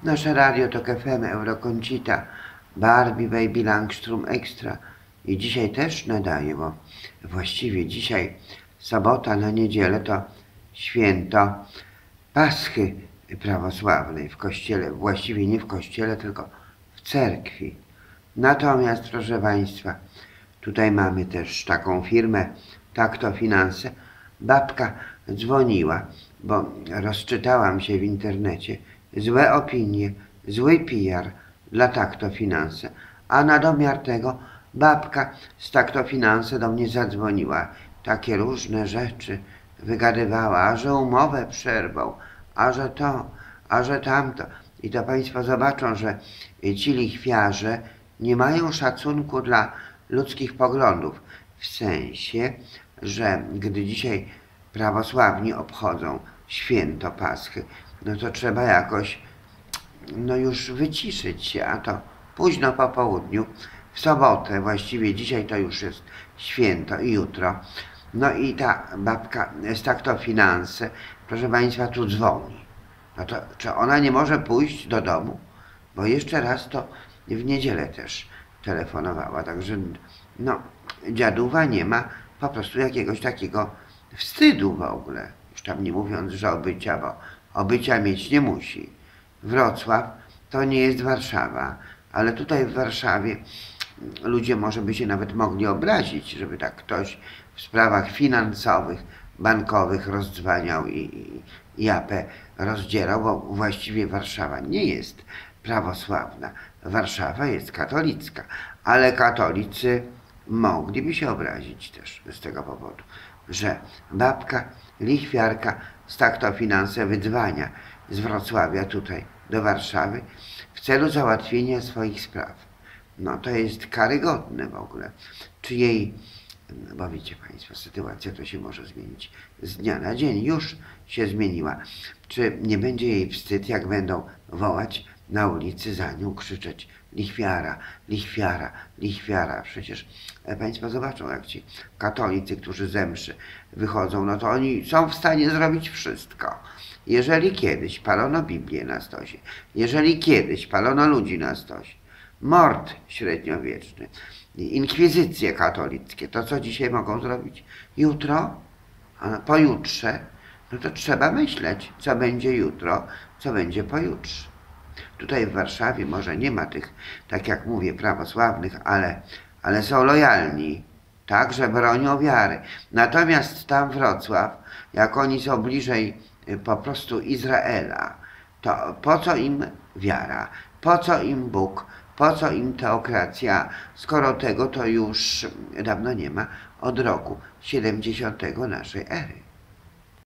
Nasze radio to FM, Euroconsita, Barbie, Baby Langstrom Extra. I dzisiaj też nadaje, bo właściwie dzisiaj sobota na niedzielę to święto Paschy prawosławnej w kościele. Właściwie nie w kościele, tylko w cerkwi. Natomiast, proszę Państwa, tutaj mamy też taką firmę, Tak to Finanse. Babka dzwoniła, bo rozczytałam się w internecie. Złe opinie, zły PR dla Tak to Finanse. A na domiar tego babka z Tak to Finanse do mnie zadzwoniła. Takie różne rzeczy wygadywała, a że umowę przerwał, a że to, a że tamto. I to Państwo zobaczą, że ci lichwiarze nie mają szacunku dla ludzkich poglądów. W sensie, że gdy dzisiaj prawosławni obchodzą święto Paschy, no to trzeba jakoś już wyciszyć się, a to późno po południu, w sobotę, właściwie dzisiaj to już jest święto i jutro. No i ta babka z Tak to Finanse, proszę Państwa, tu dzwoni. No to czy ona nie może pójść do domu? Bo jeszcze raz to w niedzielę też telefonowała, także dziadówa nie ma po prostu jakiegoś takiego wstydu w ogóle. Już tam nie mówiąc, że obycia, bo obycia mieć nie musi. Wrocław to nie jest Warszawa, ale tutaj w Warszawie ludzie może by się nawet mogli obrazić, żeby tak ktoś w sprawach finansowych, bankowych rozdzwaniał i japę rozdzierał, bo właściwie Warszawa nie jest prawosławna. Warszawa jest katolicka, ale katolicy mogliby się obrazić też z tego powodu, że babka, lichwiarka z Tak to Finanse wydzwania z Wrocławia tutaj do Warszawy w celu załatwienia swoich spraw. No to jest karygodne w ogóle. Czy jej, bo wiecie Państwo, sytuacja to się może zmienić z dnia na dzień, już się zmieniła. Czy nie będzie jej wstyd, jak będą wołać na ulicy za nią, krzyczeć lichwiara, lichwiara, lichwiara. Przecież Państwo zobaczą, jak ci katolicy, którzy ze mszy wychodzą, no to oni są w stanie zrobić wszystko. Jeżeli kiedyś palono Biblię na stosie, jeżeli kiedyś palono ludzi na stosie, mord średniowieczny, inkwizycje katolickie, to co dzisiaj mogą zrobić? Jutro, pojutrze, no to trzeba myśleć, co będzie jutro, co będzie pojutrze. Tutaj w Warszawie może nie ma tych, tak jak mówię, prawosławnych, ale są lojalni, tak, że bronią wiary. Natomiast tam Wrocław, jak oni są bliżej po prostu Izraela, to po co im wiara, po co im Bóg, po co im teokracja, skoro tego to już dawno nie ma od roku 70 naszej ery.